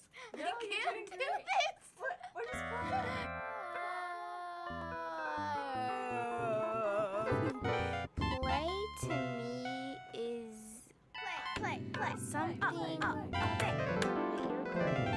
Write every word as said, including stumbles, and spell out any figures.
No, I can't do great. this. What? What is playing? Play to me is Play, play, play. something. Up, up, up, Wait, you're great.